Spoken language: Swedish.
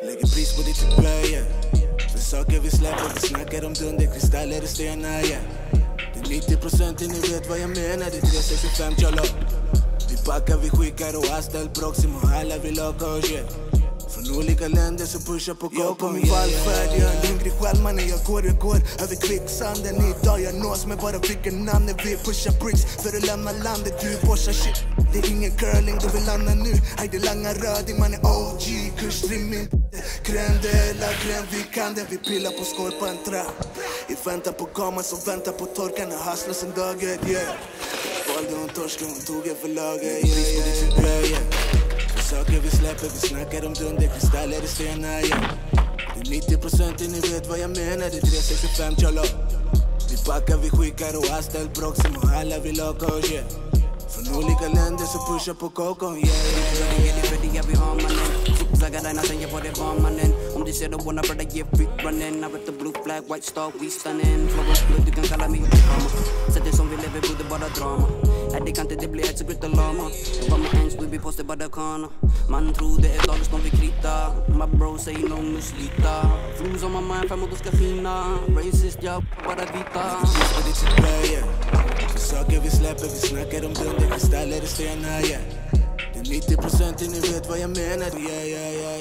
Lägger pris på ditt böje. För saker vi släpper, vi snackar om dunderkristaller och stenar, yeah. Det är 90% ni vet vad jag menar, det är 365 kjolo. Vi packar, vi skickar och Astel, Proximo, alla vill åka och yeah. Från olika länder så pushar på kåkon. Jag på min vallfärd, jag är hungrig själv mannen. Jag går över kvicksanden. Idag jag nås med bara vilken namn. När vi pushar bricks för att lämna landet. Du borsar shit, det är ingen curling, du vill landa nu. Hej det langa röding, man är OG. Kursrim min krände eller gränd, vi kan det. Vi pillar på skorpan trä. I väntan på kameran som väntar på torkan. Jag hasslar sen dagen, yeah. Valde hon torsken, hon tog en för laget, yeah. Saker vi släpper, vi snackar om dunderkristaller och stenar, yeah. Det är 90% ni vet vad jag menar, det är 365 kjolo. Vi packar, vi skickar och Astel, Proximo, alla vill åka och yeah. Från olika länder så pushar på kåkon, yeah. Ready, jag vill ha mannen. Zigzaggar där sen jag var det var mannen. Om du ser det wanna brother, yeah, freak running. I rep the blue flag, white star, we stunning. Flow is blue, du kan kalla mig Obama. Sätt det som vi lever, borde bara drama. Det kan inte det bli ett sekret och lama. Vad man ens vill bli posted bara kana. Man tror det är dollars de vill krita. My bro säger no muslita. Flows on my mind, fem och då ska skina. Racist, jag bara vita. På ditt böje. För saker vi släpper, vi snackar om dunderkristaller och stenar, yeah. Det är 90% ni vet vad jag menar, yeah.